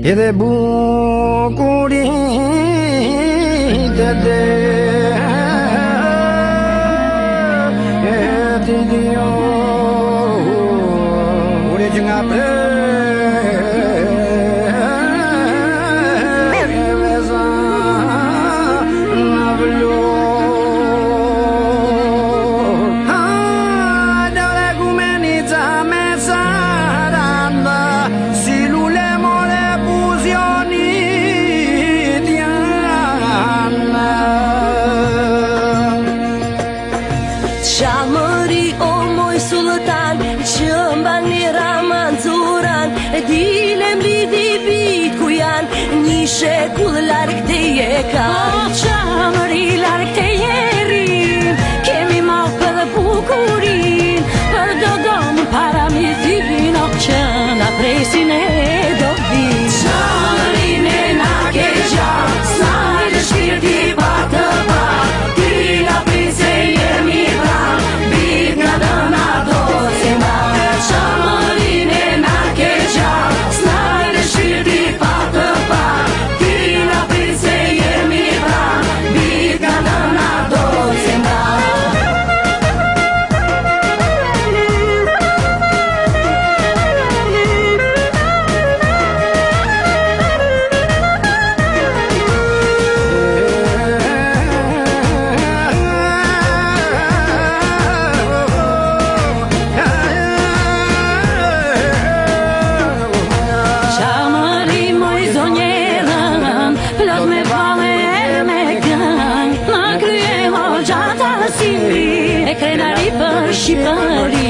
Edhe bukurin të ti dio ure që nga preveza në vlor dole gumenica me saranda si lule more buzionit janë Shamëri o moj sultan që mbani Ramanzuran e dilem lidi bit ku janë një shekull larg të je kanë Shamëri larg të jerin kemi marrë për bukurin për do më para mi zilin o që na presin e do vin Shamërin e na ke gjatë snaj dhe shpirti pa të pa ti na prise jemi vran bit nga dëna do se ma Shamërin e na ke gjatë snaj dhe shpirti pa të pa ti na prise jemi vran bit nga dëna do se ma Shamëri moj zonjerën plot me vale e me këng Në krye ho gjata sili e krenari për Shqipëri